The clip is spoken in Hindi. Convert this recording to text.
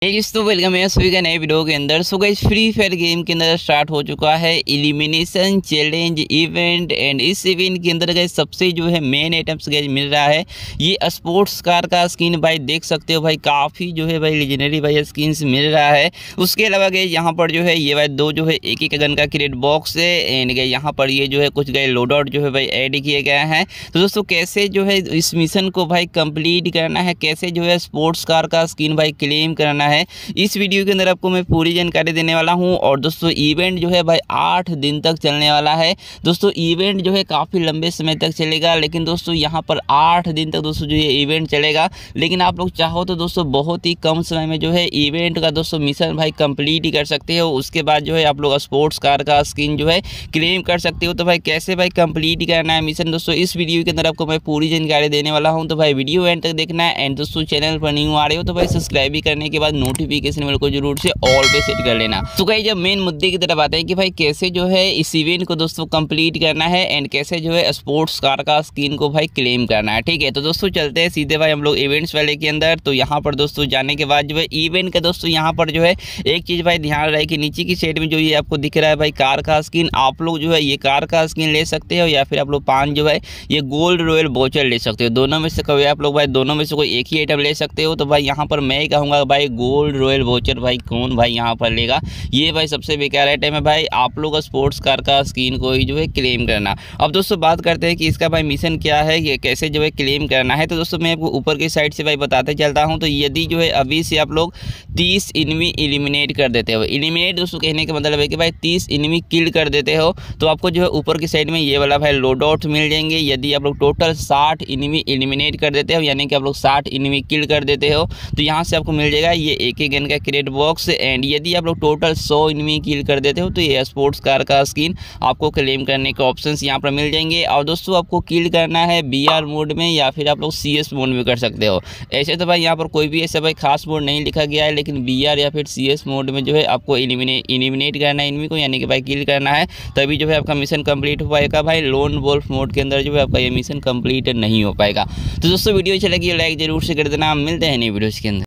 दोस्तों वेलकम है सभी का नए वीडियो के अंदर। So guys free fire game के अंदर स्टार्ट हो चुका है एलिमिनेशन चैलेंज इवेंट एंड इस इवेंट के अंदर गाइस सबसे जो है मेन आइटम्स गाइस मिल रहा है ये स्पोर्ट्स कार का स्किन। भाई देख सकते हो भाई काफ़ी जो है भाई लीजेंडरी भाई स्किन्स मिल रहा है। उसके अलावा गाइस यहाँ पर जो है ये भाई दो जो है एक गन का क्रेट बॉक्स है एंड गाइस यहाँ पर ये जो है कुछ गाइस लोड आउट जो है भाई ऐड किए गए हैं। तो दोस्तों कैसे जो है इस मिशन को भाई कंप्लीट करना है, कैसे जो है स्पोर्ट्स कार का स्किन भाई क्लेम करना है, इस वीडियो के अंदर आपको मैं पूरी जानकारी देने वाला हूं। और दोस्तों इवेंट जो है भाई 8 दिन तक चलने वाला है। दोस्तों इवेंट जो है काफ़ी लंबे समय तक चलेगा, लेकिन दोस्तों यहां पर 8 दिन तक दोस्तों जो ये इवेंट चलेगा। लेकिन आप लोग चाहो तो दोस्तों बहुत ही कम समय में जो है इवेंट का दोस्तों मिशन भाई कंप्लीट ही कर सकते हो। उसके बाद जो है आप लोग स्पोर्ट्स कार का स्किन जो है क्लेम कर सकते हो। तो भाई कैसे भाई कंप्लीट करना है मिशन दोस्तों इस वीडियो के अंदर आपको मैं पूरी जानकारी देने वाला हूँ। तो भाई वीडियो एंड तक देखना है एंड दोस्तों चैनल पर न्यू आ रहे हो तो भाई सब्सक्राइब भी करने के बाद नोटिफिकेशन बेल को जरूर से ऑल पे सेट कर लेना। तो गाइस जब मेन मुद्दे की तरफ आते हैं कि भाई कैसे जो है इस इवेंट को दोस्तों कंप्लीट करना है एंड कैसे जो है स्पोर्ट्स कार का स्किन को भाई क्लेम करना है। ठीक है, तो दोस्तों चलते हैं सीधे भाई हम लोग इवेंट्स वाले के अंदर। तो यहाँ पर दोस्तों जाने के बाद जो है इवेंट का दोस्तों यहाँ पर जो है एक चीज़ भाई ध्यान रहे कि नीचे की साइड में जो ये आपको दिख रहा है भाई कार का स्किन, आप लोग जो है ये कार का स्किन ले सकते हो या फिर आप लोग 5 जो है ये गोल्ड रॉयल वोचर ले सकते हो। दोनों में से कभी आप लोग भाई दोनों में से कोई एक ही आइटम ले सकते हो। तो भाई यहाँ पर मैं कहूँगा भाई गोल्ड रॉयल वोचर भाई कौन भाई यहाँ पर लेगा, ये भाई सबसे बेकार आइटम है भाई। आप लोग स्पोर्ट्स कार का स्किन को ही जो है क्लेम करना। अब दोस्तों बात करते हैं कि इसका भाई मिशन क्या है, ये कैसे जो है क्लेम करना है। तो दोस्तों मैं आपको ऊपर की साइड से भाई बताते चलता हूँ। तो यदि जो है अभी से आप लोग 30 इनमी एलिमिनेट कर देते हो, एलिमिनेट दोस्तों कहने का मतलब है कि भाई 30 इनमी किल कर देते हो तो आपको जो है ऊपर की साइड में ये वाला भाई लोड आउट मिल जाएंगे। यदि आप लोग टोटल 60 इनमी एलिमिनेट कर देते हो यानी कि आप लोग 60 इनमी किल कर देते हो तो यहाँ से आपको मिल जाएगा ये एक गन का क्रेट बॉक्स। एंड यदि आप लोग टोटल 100 इनमी किल कर देते हो तो ये स्पोर्ट्स कार का स्किन आपको क्लेम करने के ऑप्शंस यहाँ पर मिल जाएंगे। और दोस्तों आपको किल करना है BR मोड में या फिर आप लोग CS मोड में कर सकते हो। ऐसे तो भाई यहाँ पर कोई भी ऐसा भाई खास मोड नहीं लिखा गया है, लेकिन BR या फिर CS मोड में जो है आपको एलिमिनेट करना है इनमी को यानी कि भाई किल करना है, तभी जो है आपका मिशन कंप्लीट हो पाएगा। भाई लोन वोल्फ मोड के अंदर जो है आपका ये मिशन कंप्लीट नहीं हो पाएगा। तो दोस्तों वीडियो अच्छा लगी लाइक जरूर से कर देना। मिलते हैं नई वीडियोज़ के अंदर।